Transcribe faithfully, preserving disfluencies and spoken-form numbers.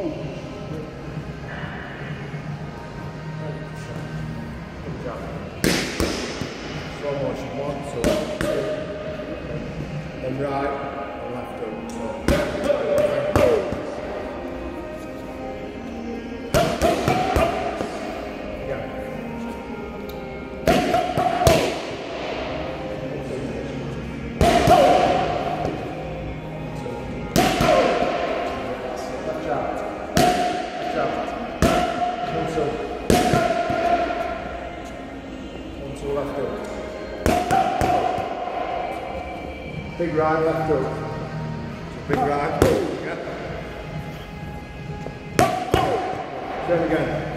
Good job. Slow motion. One, two, three. Then right and left up. So. Left up. Big right, left up. Big right. Yeah. Then again.